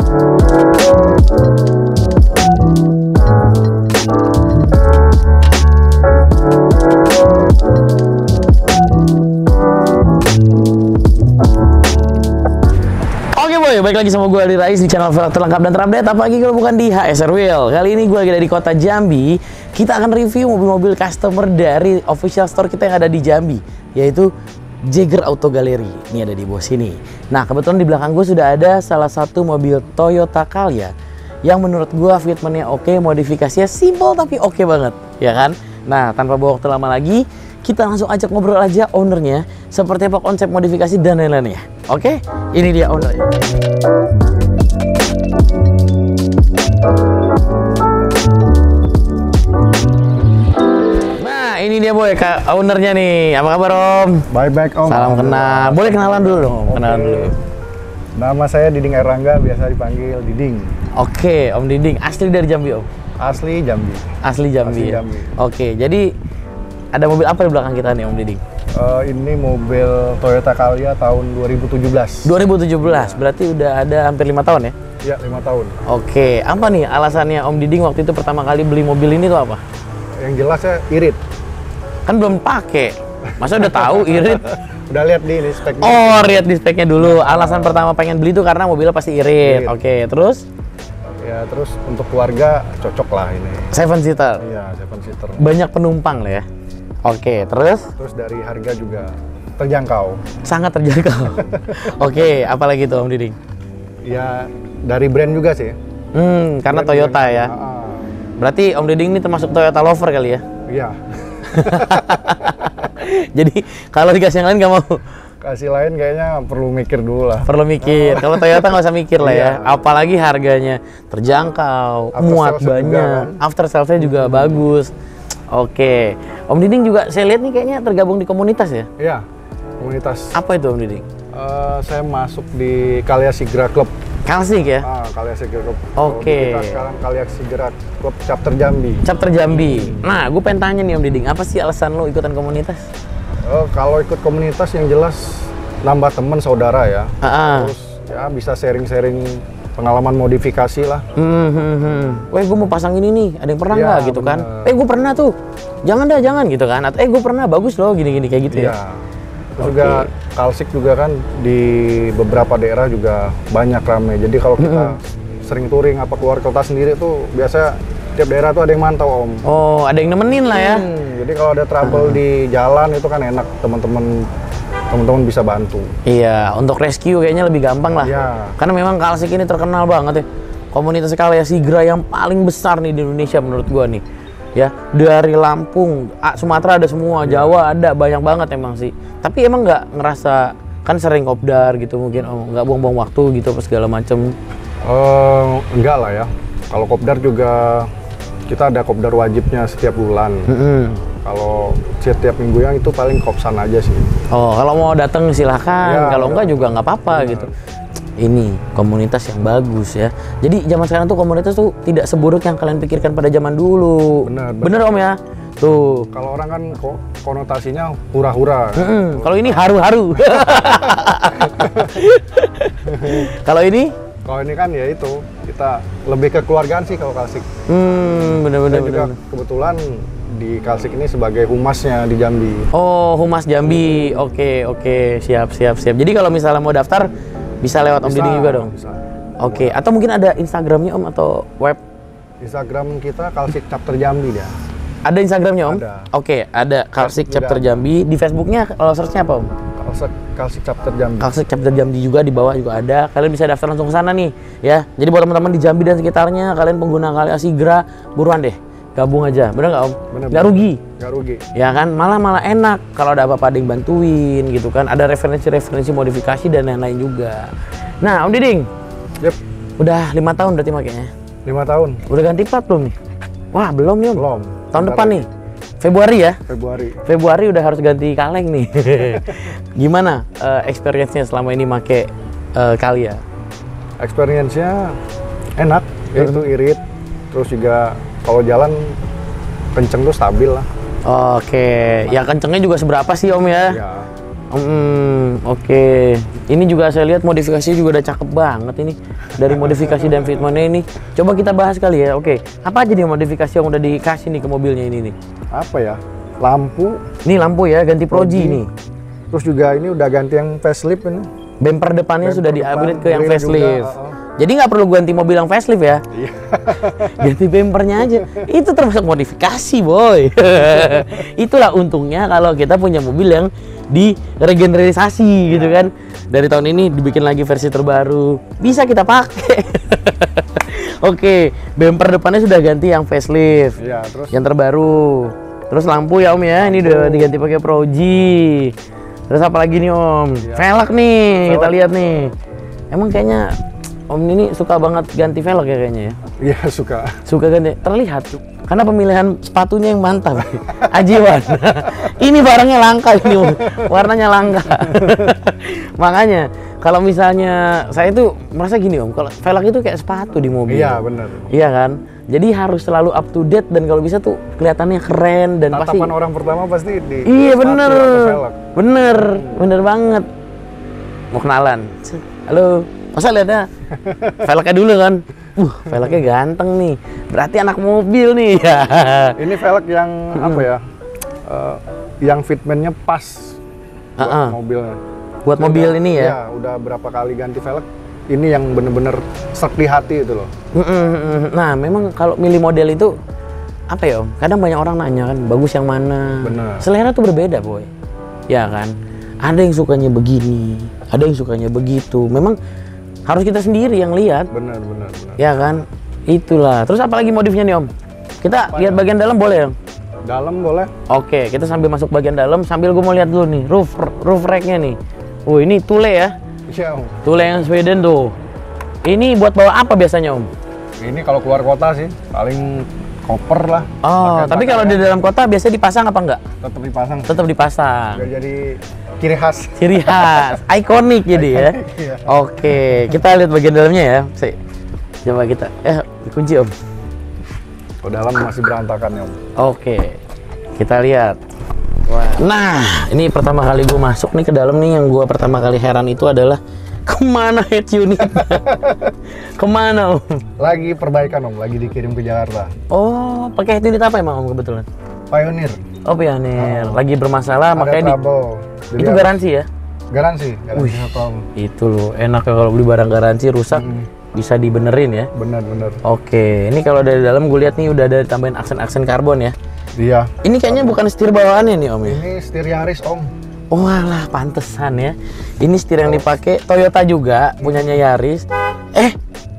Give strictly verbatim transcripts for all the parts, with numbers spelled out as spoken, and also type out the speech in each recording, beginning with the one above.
Baik lagi sama gue Aldi Rais di channel velg terlengkap dan terupdate, apalagi kalau bukan di H S R Wheel. Kali ini gue lagi ada di kota Jambi. Kita akan review mobil-mobil customer dari official store kita yang ada di Jambi, yaitu Jager Auto Gallery. Ini ada di bawah sini. Nah, kebetulan di belakang gue sudah ada salah satu mobil Toyota Calya yang menurut gue fitmentnya oke, modifikasinya simple tapi oke banget, ya kan? Nah, tanpa bawa waktu lama lagi, kita langsung ajak ngobrol aja ownernya, seperti apa konsep modifikasi dan lain-lainnya. Oke, ini dia ownernya. Nah, ini dia boy, kak ownernya nih. Apa kabar Om? Baik-baik Om. Salam kenal. Boleh kenalan dulu dong, Oke. kenalan dulu. Nama saya Diding Erlangga, biasa dipanggil Diding. Oke, Om Diding. Asli dari Jambi Om? Asli Jambi. Asli Jambi. Asli Ya? Jambi. Oke, jadi ada mobil apa di belakang kita nih Om Diding? Uh, ini mobil Toyota Calya tahun dua ribu tujuh belas. dua ribu tujuh belas, berarti udah ada hampir lima tahun ya? Iya, lima tahun. Oke, apa nih alasannya Om Diding waktu itu pertama kali beli mobil ini tuh apa? Yang jelas saya irit. Kan belum pakai, masa udah tahu irit? Udah lihat di ini speknya. Oh, lihat di speknya dulu. Alasan pertama pengen beli tuh karena mobilnya pasti irit. Irit. Oke, terus? Ya, terus untuk keluarga cocok lah ini. Seven seater. Iya, seven seater. Banyak penumpang lah ya. Oke, terus? Terus dari harga juga terjangkau. Sangat terjangkau. Oke, apalagi tuh Om Diding? Ya, dari brand juga sih. Hmm, karena Brand Toyota juga. ya. Ah, Berarti Om Diding ini termasuk Toyota lover kali ya? Iya. Jadi kalau dikasih yang lain nggak mau? Kasih lain kayaknya perlu mikir dulu lah. Perlu mikir. Kalau Toyota nggak usah mikir lah ya. Iya. Apalagi harganya terjangkau, After muat sales-nya juga banyak. kan. After sales-nya juga bagus. Oke. Om Diding juga saya lihat nih kayaknya tergabung di komunitas ya? Iya, komunitas. Apa itu Om Diding? Uh, saya masuk di Calya Sigra Club. Kalsik ya? Ah, Calya Sigra Club. Oke. Kalau Kita sekarang Calya Sigra Club chapter Jambi. Chapter Jambi. Nah, gue pengen tanya nih Om Diding, apa sih alasan lo ikutan komunitas? Uh, kalau ikut komunitas yang jelas nambah teman saudara ya. Ah, Terus ya bisa sharing-sharing pengalaman modifikasi lah. hmm, hmm, hmm. Weh, gue mau pasang ini nih, ada yang pernah Iya, nggak gitu kan? bener. Eh, gue pernah tuh, jangan dah, jangan gitu kan? Atau eh, gue pernah, bagus loh, gini-gini kayak gitu Iya. ya? Terus juga Kalsik juga kan di beberapa daerah juga banyak rame. Jadi kalau kita sering touring apa keluar kota sendiri tuh biasa tiap daerah tuh ada yang mantau Om. Oh, ada yang nemenin lah ya? Hmm, jadi kalau ada trouble di jalan itu kan enak, teman-teman teman-teman bisa bantu. Iya, untuk rescue kayaknya lebih gampang lah. Iya. Karena memang Kalsik ini terkenal banget ya. Komunitas Calya Sigra yang paling besar nih di Indonesia menurut gua nih. Ya, dari Lampung, ah, Sumatera ada semua, Jawa ada, banyak banget emang sih. Tapi emang nggak ngerasa, kan sering kopdar gitu mungkin, oh, nggak buang-buang waktu gitu apa segala macem. Uh, enggak lah ya. Kalau kopdar juga kita ada kopdar wajibnya setiap bulan. Mm-hmm. Kalau setiap minggunya itu paling kopsan aja sih. Oh, kalau mau datang silahkan, Ya, kalau ya. enggak juga nggak apa-apa gitu. Ini komunitas yang bagus ya. Jadi zaman sekarang tuh komunitas tuh tidak seburuk yang kalian pikirkan pada zaman dulu. Benar, benar. Bener Om ya? Tuh. Kalau orang kan kok konotasinya hura-hura. Mm-mm. Kalau ini haru-haru. Kalau ini? Kalau ini kan ya itu kita lebih ke keluargaan sih kalau Kalsik. Hmm, bener-bener. Saya juga kebetulan di Kalsik ini sebagai humasnya di Jambi. Oh, Humas Jambi. Oke, oke. Siap, siap, siap. Jadi kalau misalnya mau daftar, bisa lewat Om Bisa, Diding juga dong? bisa. Oke. Atau mungkin ada Instagramnya Om atau web? Instagram kita Kalsik Chapter Jambi dia. Ada Instagramnya Om? Ada. Oke, ada Kalsik Facebook Chapter juga. Jambi. Di Facebooknya kalau search-nya apa Om? Kalsik, Kalsik Chapter Jambi. Kalsik Chapter Jambi juga di bawah juga ada. Kalian bisa daftar langsung ke sana nih, ya. Jadi buat teman-teman di Jambi dan sekitarnya, kalian pengguna Calya Sigra, buruan deh, gabung aja. Bener nggak Om? Bener, Nggak bener. rugi. Nggak rugi. Ya kan, malah malah enak kalau ada apa-apa ada yang bantuin gitu kan. Ada referensi-referensi modifikasi dan lain-lain juga. Nah, Om Diding, Yep, udah lima tahun berarti makanya. lima tahun. Udah ganti plat belum nih? Wah, belum nih Om. Belum. Tahun Bentar depan lagi. nih. Februari ya? Februari. Februari udah harus ganti kaleng nih. Gimana eh, experience-nya selama ini make eh, Calya? Experience-nya enak, yaitu irit. Terus juga kalau jalan kenceng tuh stabil lah. Oke, ya kencengnya juga seberapa sih Om ya? Ya, Hmm, oke. Ini juga saya lihat modifikasi juga udah cakep banget ini. Dari modifikasi dan fitmentnya ini. Coba kita bahas kali ya. Oke, apa aja nih modifikasi yang udah dikasih nih ke mobilnya ini nih? Apa ya? Lampu. Ini lampu ya, ganti Proji nih. Terus juga ini udah ganti yang facelift ini. Bumper depannya Bumper sudah depan, di-upgrade ke yang grill facelift. juga, uh-uh. Jadi nggak perlu ganti mobil yang facelift ya. Iya. Ganti bumpernya aja. Itu termasuk modifikasi, boy. Itulah untungnya kalau kita punya mobil yang diregenerasi gitu kan. Dari tahun ini dibikin lagi versi terbaru, bisa kita pakai. Oke, bumper depannya sudah ganti yang facelift, Iya, terus yang terbaru. Terus lampu ya Om ya, ini udah diganti pakai Proji. Terus apa lagi nih Om? Iya. Velg nih, Velg. kita lihat nih. Emang kayaknya Om ini suka banget ganti velg ya kayaknya ya? iya suka. Suka ganti, terlihat karena pemilihan sepatunya yang mantap. Ajiwan. Ini barangnya langka ini, Om. Warnanya langka. Makanya kalau misalnya saya tuh merasa gini Om, kalau velg itu kayak sepatu di mobil. Iya benar. Iya kan? Jadi harus selalu up to date dan kalau bisa tuh kelihatannya keren dan pasti. Tatapan orang pertama pasti di Iya sepatu bener, atau velg. bener, bener banget. Mau kenalan? Halo, masa lihatnya velgnya dulu kan? Uh, velgnya ganteng nih. Berarti anak mobil nih. Ini velg yang apa ya? eh, yang fitmentnya pas buat Uh-uh. mobilnya. Buat mobil ini ya? Iya, udah berapa kali ganti velg. Ini yang bener-bener serk di hati itu loh. Mm-mm. Nah, memang kalau milih model itu apa ya Om? Kadang banyak orang nanya kan, bagus yang mana? Bener. Selera tuh berbeda, boy. Ya kan? Ada yang sukanya begini, ada yang sukanya begitu. Memang harus kita sendiri yang lihat. Bener, bener, bener. Ya kan? Itulah. Terus apa lagi modifnya nih Om? Kita Apa lihat ya? bagian dalam boleh ya? Dalam boleh? Oke, kita sambil masuk bagian dalam, sambil gue mau lihat dulu nih roof roof racknya nih. Oh ini tule ya? Iya, Om. Tule yang Sweden tuh. Ini buat bawa apa biasanya Om? Ini kalau keluar kota sih paling koper lah. Oh, Pakai tapi kalau di pakaian dalam kota biasanya dipasang apa enggak? tetap dipasang. Tetap dipasang. Biar jadi ciri khas. Ciri khas, ikonik jadi ya. Iya. Oke, kita lihat bagian dalamnya ya. Si. Coba kita. Eh, dikunci Om. Kalau dalam masih berantakan ya, Om. Oke, kita lihat. Wah. Nah, ini pertama kali gue masuk nih ke dalam nih, yang gue pertama kali heran itu adalah kemana head unit? Kemana Om? Lagi perbaikan Om, lagi dikirim ke Jakarta. Oh, pakai head unit apa emang Om kebetulan? Pioneer. Oh, Pioneer. Lagi bermasalah Ada makanya di, trouble. Jadi itu harus- garansi ya? Garansi, garansi Wih. satu tahun. Itu loh, enak ya kalau beli barang garansi rusak bisa dibenerin ya. Benar-benar. Oke, ini kalau dari dalam gue lihat nih udah ada tambahin aksen-aksen karbon ya. Iya. Ini kayaknya bukan setir bawaannya nih Om ya? Ini setir Yaris Om. Oh alah, pantesan ya. Ini setir yang dipakai Toyota juga, punyanya Yaris. Eh,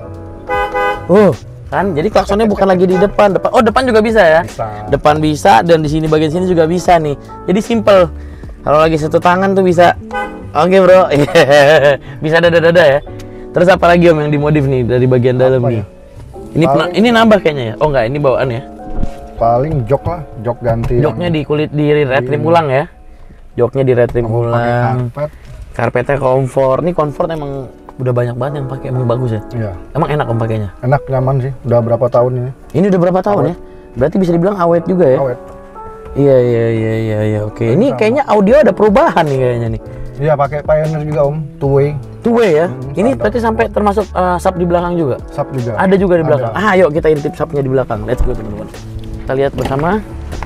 oh kan, jadi klaksonnya bukan lagi di depan. Depan, oh depan juga bisa ya? Bisa. Depan bisa dan di sini bagian sini juga bisa nih. Jadi simple. Kalau lagi satu tangan tuh bisa. Oke bro, bisa dada-dada ya. Terus apa lagi Om yang dimodif nih dari bagian dalam Apa nih? ya? Ini pena- Paling- ini nambah kayaknya ya? Oh enggak, ini bawaan ya? Paling jok lah, jok ganti. Joknya di kulit di retrim ulang ya? Joknya di retrim Pakai ulang. karpet. Karpetnya comfort. Ini comfort emang udah banyak banget yang pakai, emang bagus ya? Iya. Emang enak Om pakainya? Enak, nyaman sih. Udah berapa tahun ini? Ini udah berapa tahun ya? Berarti bisa dibilang awet juga ya? Awet. Iya iya iya iya iya oke. Ini kayaknya audio ada perubahan nih kayaknya nih. Iya, pakai Pioneer juga Om, two way. Two way ya? Hmm, Ini standar. berarti sampai termasuk uh, sub di belakang juga? Sub juga. Ada juga di belakang. Ada. Ah, yuk kita intip subnya di belakang. Let's go teman-teman. Kita lihat bersama.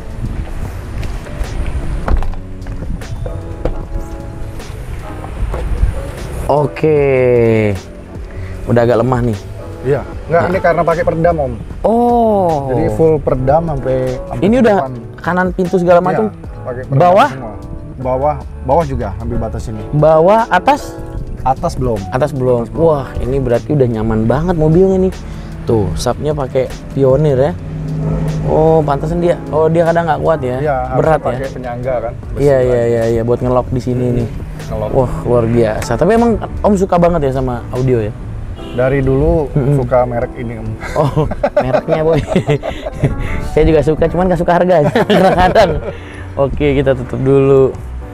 Oke. Udah agak lemah nih. Iya. Enggak, ini karena pakai peredam Om. Oh. Jadi full peredam sampai sampai ini ke udah depan. kanan pintu segala Iya, macam. pakai peredam Bawah? semua. Bawah, bawah juga ambil batas ini. Bawah, atas, Atas belum. atas belum. Wah, ini berarti udah nyaman banget mobilnya nih. Tuh, subnya pakai Pioneer ya. Oh, pantasan dia. Oh, dia kadang nggak kuat ya. Iya, harus Berat pakai ya. penyangga kan. Besi Iya, lagi. iya, iya, iya, buat ngelok di sini nih. Ngelok. Wah, luar biasa. Tapi emang Om suka banget ya sama audio ya? Dari dulu suka merek ini Om. Oh, mereknya boy. Saya juga suka, cuman nggak suka harganya kadang-kadang. Oke, kita tutup dulu.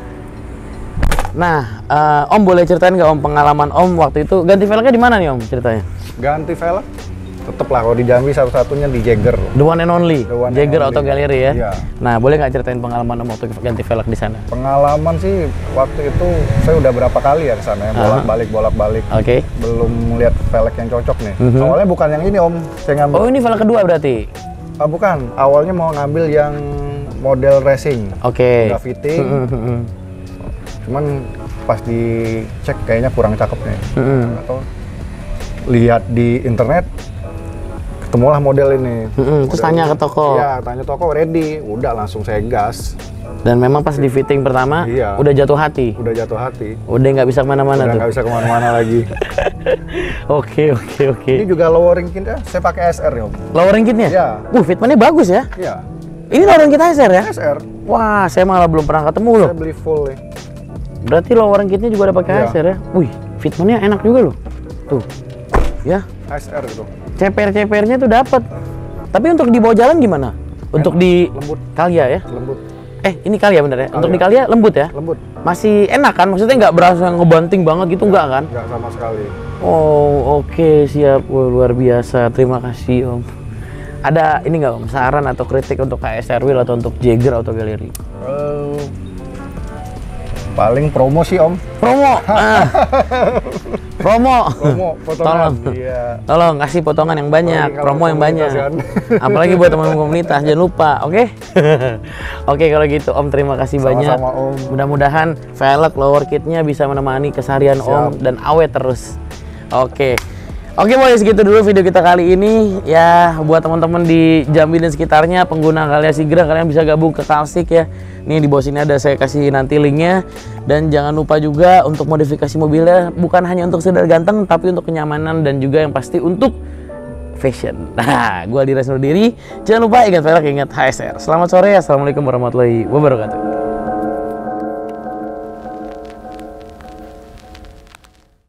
Nah, eh, Om boleh ceritain nggak Om pengalaman Om waktu itu ganti velgnya di mana nih Om ceritanya? Ganti velg tetep lah kalau di Jambi satu-satunya di Jagger. The one and only, The one and Jagger only. Auto Gallery ya. Iya. Nah, boleh nggak ceritain pengalaman Om waktu ganti velg di sana? Pengalaman sih waktu itu saya udah berapa kali ya ke sana ya, bolak-balik bolak-balik. Oke. Okay. Belum lihat velg yang cocok nih. Mhm. Awalnya bukan yang ini Om, saya ngambil. Oh, ini velg kedua berarti? Ah, bukan, awalnya mau ngambil yang model racing. Oke. Okay. Udah fitting. Mm-hmm. Cuman pas dicek kayaknya kurang cakep nih. Mm-hmm. Atau lihat di internet ketemulah model ini. Mm-hmm. Terus Model tanya ini. ke toko. Iya, tanya toko ready. Udah langsung saya gas. Dan memang pas di fitting pertama Iya. udah jatuh hati. Udah jatuh hati. Udah nggak bisa kemana-mana Udah tuh. nggak bisa kemana-mana lagi. Oke oke oke. Ini juga lowering kitnya saya pakai S R ya Om. Lowering kitnya? Iya. Uh, fitmentnya bagus ya. Iya. Ini lowering kit S R ya? S R. Wah, saya malah belum pernah ketemu loh. Saya beli full nih. Berarti lowering kitnya juga ada pakai Iya. S R ya? Wih, fitmentnya enak juga loh. Tuh, ya. S R itu. Ceper-cepernya tuh dapat. Tapi untuk di bawah jalan gimana? Untuk Enak, di lembut. Kalia ya? Lembut. Eh, ini Kalia bener ya? Untuk Kalia. di Kalia lembut ya? Lembut. Masih enak kan? Maksudnya nggak berasa ngebanting banget gitu nggak kan? Nggak sama sekali. Oh, oke, siap. Wah, luar biasa. Terima kasih, Om. Ada ini nggak Om, saran atau kritik untuk K S R Wheel atau untuk Jagger Auto Gallery? Eh, paling promo sih Om. Promo. Ah. Promo. Promo potongan. Tolong. Iya. Tolong kasih potongan yang banyak, Apalagi kalau promo yang banyak. komunitas kan. Apalagi buat teman-teman komunitas, jangan lupa, oke? Oke, kalau gitu Om, terima kasih banyak. Sama-sama, Om. Mudah-mudahan velg lower kitnya bisa menemani keseharian Om dan awet terus. Oke. Oke boys, segitu dulu video kita kali ini. Ya, buat teman-teman di Jambi dan sekitarnya, pengguna Kalia Sigra, kalian bisa gabung ke Kalsik ya. Nih di bawah sini ada, saya kasih nanti linknya. Dan jangan lupa juga untuk modifikasi mobilnya, bukan hanya untuk sekedar ganteng, tapi untuk kenyamanan dan juga yang pasti untuk fashion. Nah, gua Dira Nurdiri. Jangan lupa ingat velg, ingat H S R. Selamat sore, assalamualaikum warahmatullahi wabarakatuh.